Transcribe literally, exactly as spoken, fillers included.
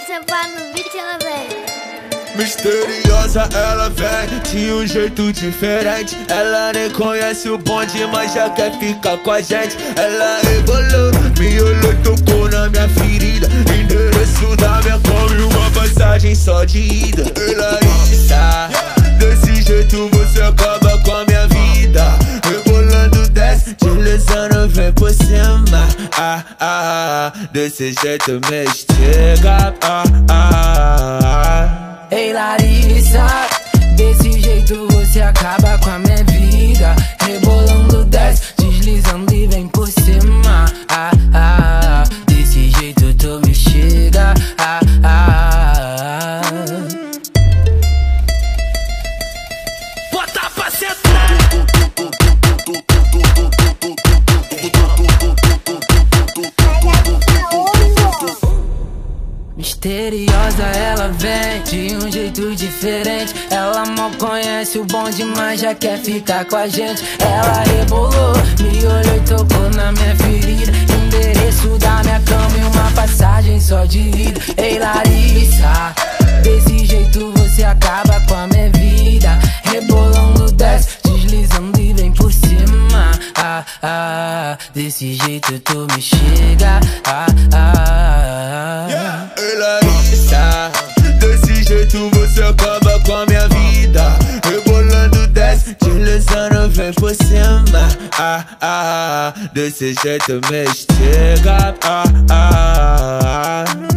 sentar no beat, ela vem. Misteriosa ela vem de um jeito diferente. Ela nem conhece o bonde, mas já quer ficar com a gente. Ela rebolou, me olhou, tocou na minha ferida. Endereço da minha cama e uma passagem só de ida. Ela está, desse jeito você acaba com a minha vida. Rebolando desce, deslizando vem por cima. Ah, ah, ah, desse jeito me estiga. Ah, ah, ah. Ei Larissa, desse jeito você acaba com a minha vida. Rebolando desce, deslizando e vem por cima. Ah, ah, desse jeito tu me chega. Ah, ah, ah. Bota pra sentar. Misteriosa ela vem de um jeito diferente. Ela mal conhece o bonde, mas já quer ficar com a gente. Ela rebolou, me olhou e tocou na minha ferida. Endereço da minha cama e uma passagem só de ida. Ei Larissa, desse jeito você acaba com a minha vida. Rebolando desce, deslizando e vem por cima. Ah, ah, desse jeito tu me chega. Ah, ah, ah. Yeah. Larissa, desse jeito você acaba com a minha vida. Rebolando desce, deslizando vem por cima. Ah, ah, desse jeito me estiga. Ah, ah, ah.